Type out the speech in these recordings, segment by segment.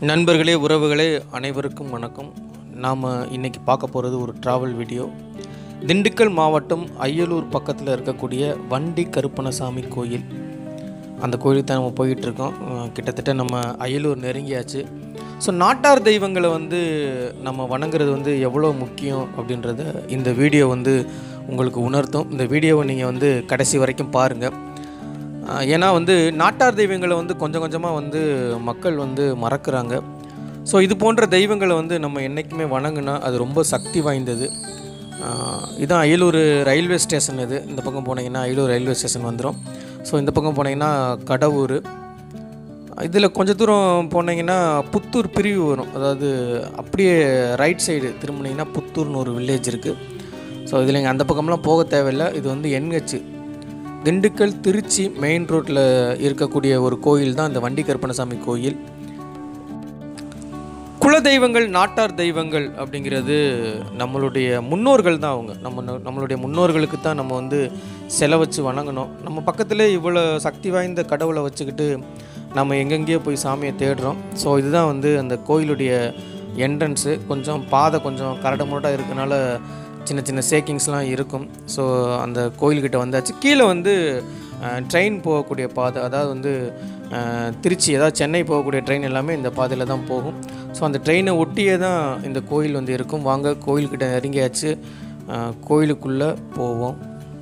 நண்பர்களே, உறவுகளே அனைவருக்கும் வணக்கம். நாம் இன்றைக்கி பார்க்க போகிறது ஒரு ட்ராவல் வீடியோ. திண்டுக்கல் மாவட்டம் அய்யலூர் பக்கத்தில் இருக்கக்கூடிய வண்டி கருப்பணசாமி கோயில், அந்த கோயிலுக்கு தான் நம்ம போயிட்டுருக்கோம். கிட்டத்தட்ட நம்ம அய்யலூர் நெருங்கியாச்சு. ஸோ நாட்டார் தெய்வங்களை நம்ம வணங்குறது எவ்வளோ முக்கியம் அப்படின்றத இந்த வீடியோ உங்களுக்கு உணர்த்தும். இந்த வீடியோவை நீங்கள் கடைசி வரைக்கும் பாருங்கள். ஏன்னா நாட்டார் தெய்வங்களை கொஞ்சம் கொஞ்சமாக மக்கள் மறக்கிறாங்க. ஸோ இது போன்ற தெய்வங்களை நம்ம என்றைக்குமே வணங்குனா அது ரொம்ப சக்தி வாய்ந்தது. இதுதான் அய்யலூர் ரயில்வே ஸ்டேஷன். இது இந்த பக்கம் போனீங்கன்னா அய்யலூர் ரயில்வே ஸ்டேஷன் வந்துடும். ஸோ இந்த பக்கம் போனீங்கன்னா கடவுர். இதில் கொஞ்சம் தூரம் போனீங்கன்னா புத்தூர் பிரிவு வரும். அதாவது அப்படியே ரைட் சைடு திரும்பினீங்கன்னா புத்தூர்னு ஒரு வில்லேஜ் இருக்குது. ஸோ இதில் இங்கே அந்த பக்கம்லாம் போக தேவையில்லை. இது NH திண்டுக்கல் திருச்சி மெயின் ரோட்டில் இருக்கக்கூடிய ஒரு கோயில் தான் இந்த வண்டி கருப்பணசாமி கோயில். குலதெய்வங்கள், நாட்டார் தெய்வங்கள் அப்படிங்கிறது நம்மளுடைய முன்னோர்கள் தான். அவங்க நம்மளுடைய முன்னோர்களுக்கு தான் நம்ம செலவச்சு வணங்கணும். நம்ம பக்கத்தில் இவ்வளோ சக்தி வாய்ந்த கடவுளை வச்சுக்கிட்டு நம்ம எங்கெங்கேயோ போய் சாமியை தேடுறோம். ஸோ இதுதான் அந்த கோயிலுடைய என்ட்ரன்ஸு. கொஞ்சம் பாதை கொஞ்சம் கரடு முரடாக இருக்கனால சின்ன சின்ன ஷேக்கிங்ஸ்லாம் இருக்கும். ஸோ அந்த கோயில்கிட்ட வந்தாச்சு. கீழே ட்ரெயின் போகக்கூடிய பாதை, அதாவது திருச்சி, அதாவது சென்னை போகக்கூடிய ட்ரெயின் எல்லாமே இந்த பாதையில் தான் போகும். ஸோ அந்த ட்ரெயினை ஒட்டியே தான் இந்த கோயில் இருக்கும். வாங்க, கோயில்கிட்ட நெருங்கியாச்சு. கோயிலுக்குள்ளே போவோம்.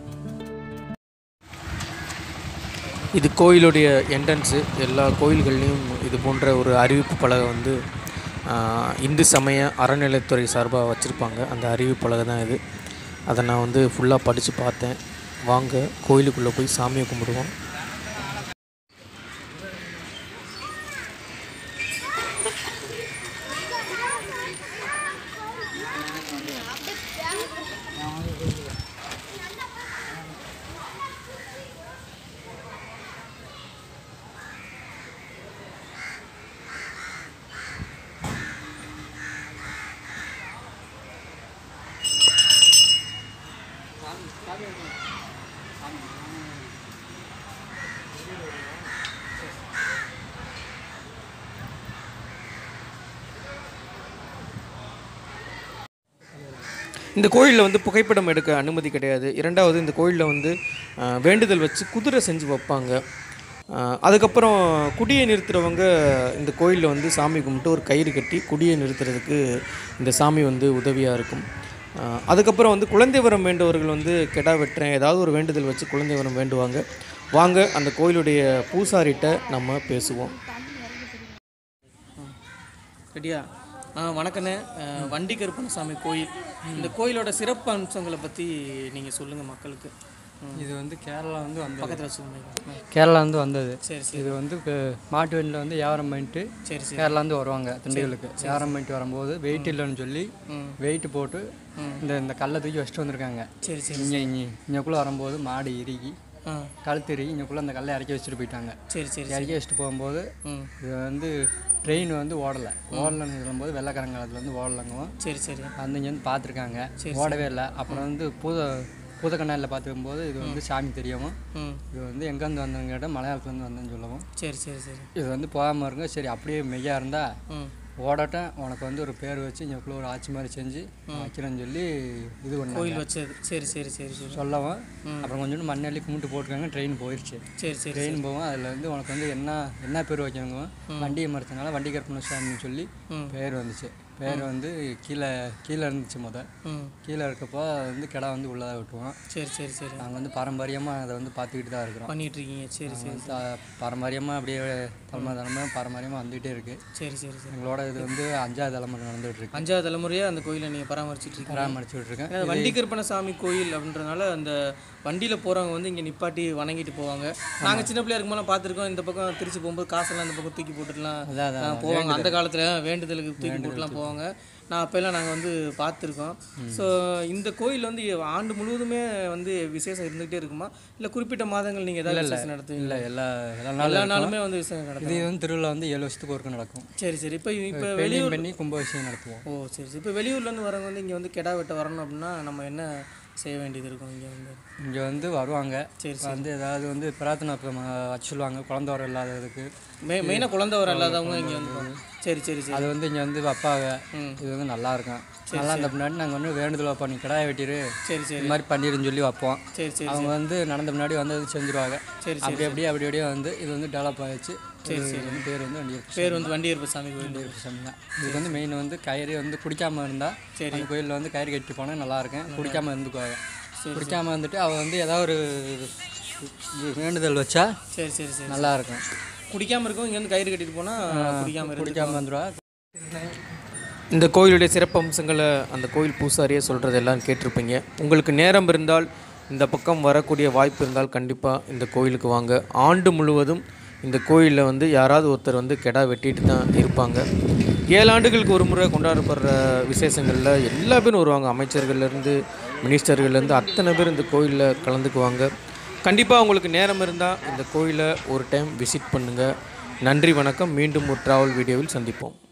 இது கோயிலுடைய என்ட்ரன்ஸு. எல்லா கோயில்கள்லேயும் இது போன்ற ஒரு அறிவிப்பு பலகை இந்து சமய அறநிலைத்துறை சார்பாக வச்சுருப்பாங்க. அந்த அறிவிப்பு பலகை தான் இது. அதை நான் ஃபுல்லாக படித்து பார்த்தேன். வாங்க கோயிலுக்குள்ளே போய் சாமியை கும்பிடுவோம். இந்த கோயிலில் புகைப்படம் எடுக்க அனுமதி கிடையாது. இரண்டாவது, இந்த கோயிலில் வேண்டுதல் வச்சு குதிரை செஞ்சு வைப்பாங்க. அதுக்கப்புறம் குடியை நிறுத்துகிறவங்க இந்த கோயிலில் சாமி கும்பிட்டு ஒரு கயிறு கட்டி குடியை நிறுத்துறதுக்கு இந்த சாமி உதவியாக இருக்கும். அதுக்கப்புறம் குழந்தை வரம் வேண்டவர்கள் கெடா வெட்டுறேன், ஏதாவது ஒரு வேண்டுதல் வச்சு குழந்தை வரம் வேண்டுவாங்க. வாங்க அந்த கோயிலுடைய பூசாரிட்ட நம்ம பேசுவோம். ரெடியா? வணக்கண்ணே. வண்டி கருப்பணசாமி கோயில், இந்த கோயிலோட சிறப்பு அம்சங்களை பற்றி நீங்கள் சொல்லுங்கள் மக்களுக்கு. இது கேரளா வந்து பக்கத்தில் வச்சுக்கோங்க. கேரளா வந்தது. சரி சரி. இது மாட்டு வண்டியில் வியாபாரம் பண்ணிட்டு சரி சரி கேரளாந்து வருவாங்க. திண்டுக்கலுக்கு வியாபாரம் பண்ணிட்டு வரும்போது வெயிட் இல்லைன்னு சொல்லி வெயிட் போட்டு இந்த கல்லை தூக்கி வச்சுட்டு வந்திருக்காங்க. சரி சரி. இங்கக்குள்ளே வரும்போது மாடு இறுகி கழுத்து இறுகி இங்கக்குள்ளே அந்த கல்லை இறக்கி வச்சுட்டு போயிட்டாங்க. சரி சரி. இறக்கி வச்சுட்டு போகும்போது இது ட்ரெயின் ஓடலைன்னு சொல்லும்போது வெள்ளைக்காரங்காலத்தில் ஓடலைங்க. சரி சரி. இங்கேருந்து பார்த்துருக்காங்க, ஓடவே இல்லை. அப்புறம் பூதக்கண்ணாலில் பார்த்துக்கும்போது இது சாமி தெரியாமல் இது எங்கேருந்து வந்தவங்க கேட்டால் மலையாளத்துலேருந்து வந்தேன்னு சொல்லவும். சரி சரி சரி. இது போகாமல் இருங்க, சரி அப்படியே மெய்யா இருந்தால் ஓடட்டும், உனக்கு ஒரு பேர் வச்சு இங்கக்குள்ளே ஒரு ஆட்சி மாதிரி செஞ்சு வைக்கிறேன்னு சொல்லி இது பண்ண கோயில் வச்சது. சரி சரி சரி சரி சொல்லவும் அப்புறம் கொஞ்சோண்டு மண்ணள்ளி கும்பிட்டு போட்டுருக்காங்க. ட்ரெயின் போயிடுச்சு. சரி சரி. ட்ரெயின் போவோம். அதில் உனக்கு என்ன பேர் வைக்கணுங்க, வண்டியை மறைச்சனால வண்டி கருப்பணசாமின்னு சொல்லி பேர் வந்துச்சு. பேர் கீழே இருந்துச்சு. கீழே இருக்கப்போ கிடா உள்ளதாக விட்டுவோம். சரி சரி சரி. நாங்கள் பாரம்பரியமாக அதை பார்த்துக்கிட்டு தான் இருக்கிறோம், பண்ணிகிட்டு இருக்கீங்க. சரி சரி. பாரம்பரியமாக அப்படியே தலைமுறை பாரம்பரியமாக வந்துகிட்டே இருக்குது. சரி சரி சரி. எங்களோட இது 5வது தலைமுறை நடந்துகிட்டு இருக்கு. 5வது தலைமுறையாக அந்த கோயிலை நீங்கள் பராமரிச்சுட்டு இருக்கேன். வண்டி கருப்பணசாமி கோயில் அப்படின்றதுனால அந்த வண்டியில் போகிறவங்க இங்கே நிப்பாட்டி வணங்கிட்டு போவாங்க. நாங்கள் சின்ன பிள்ளையா இருக்கும்போது பார்த்துருக்கோம். இந்த பக்கம் திருச்சி போகும்போது காசெல்லாம் இந்த பக்கம் தூக்கி போட்டுட்டுலாம் போவாங்க. அந்த காலத்தில் வேண்டுதலுக்கு தூக்கி போட்டுலாம் போவாங்க. நான் அப்போல்லாம் நாங்கள் பார்த்துருக்கோம். ஸோ இந்த கோயில் ஆண்டு முழுவதுமே விசேஷம் இருந்துகிட்டே இருக்குமா, இல்லை குறிப்பிட்ட மாதங்கள் நீங்கள் ஏதாவது விசேஷம் நடத்துவீங்க? இல்லை, எல்லா நாளுமே விசேஷம் நடக்கும். இது திருவிழா 7 வருஷத்துக்கு ஒருக்க நடக்கும். சரி சரி. இப்போ வெளியூர் பண்ணி கும்பாபிஷேகம் நடத்துவோம். ஓ சரி சரி. இப்போ வெளியூர்லேருந்து வரவங்க இங்கே கெடா வெட்ட வரணும் அப்படின்னா நம்ம என்ன செய்ய வேண்டியது இருக்கும்? இங்கே வருவாங்க. சரி ஏதாவது பிரார்த்தனை வச்சு சொல்லுவாங்க. குழந்தை வர இல்லாததுக்கு மெயினாக குழந்தை வர இல்லாதவங்க இங்கே சரி சரி சரி. அது வந்து இங்கே வந்து வைப்பாங்க. இது வந்து நல்லா இருக்கும். நல்லா இருந்த பின்னாடி நாங்கள் வந்து வேண்டுதல் வைப்போம், நீ கிடாயை வெட்டிடு, சரி சரி. இது மாதிரி பண்ணிடுன்னு சொல்லி வைப்போம். சரி சரி. அவங்க வந்து நடந்த முன்னாடி வந்து அது செஞ்சுருவாங்க. சரி சரி. அப்படியே வந்து இது வந்து டெவலப் ஆகிடுச்சு. சரி சரி. வந்து பேர் வந்து பேர் வந்து வண்டி கருப்பசாமி கோயில். வண்டி கருப்பசாமி தான். இதுக்கு வந்து மெயின் வந்து கயிறு வந்து குடிக்காமல் இருந்தால் சரி. அந்த கோயிலில் வந்து கயிறு கட்டி போனால் நல்லாயிருக்கும். குடிக்காமல் இருந்துக்குவாங்க. குடிக்காமல் வந்துட்டு அவள் வந்து ஏதாவது ஒரு வேண்டுதல் வச்சா சரி சரி சரி நல்லாயிருக்கும். குடிக்காமல் இருக்கும். இங்கேருந்து கயிறு கட்டிட்டு போனால் குடிக்காமல் வந்துடுவா. இந்த கோயிலுடைய சிறப்பம்சங்களை அந்த கோயில் பூசாரியே சொல்கிறது எல்லாம் கேட்டிருப்பீங்க. உங்களுக்கு நேரம் இருந்தால் இந்த பக்கம் வரக்கூடிய வாய்ப்பு இருந்தால் கண்டிப்பாக இந்த கோயிலுக்கு வாங்க. ஆண்டு முழுவதும் இந்த கோயிலில் வந்து யாராவது ஒருத்தர் வந்து கெடா வெட்டிட்டு தான் இருப்பாங்க. 7 ஆண்டுகளுக்கு ஒரு முறை கொண்டாடப்படுற விசேஷங்களில் எல்லா பேரும் வருவாங்க. அமைச்சர்கள்லேருந்து மினிஸ்டர்கள்லேருந்து அத்தனை பேர் இந்த கோயிலில் கலந்துக்குவாங்க. கண்டிப்பாக உங்களுக்கு நேரம் இருந்தால் இந்த கோயிலை ஒரு டைம் விசிட் பண்ணுங்கள். நன்றி, வணக்கம். மீண்டும் ஒரு ட்ராவல் வீடியோவில் சந்திப்போம்.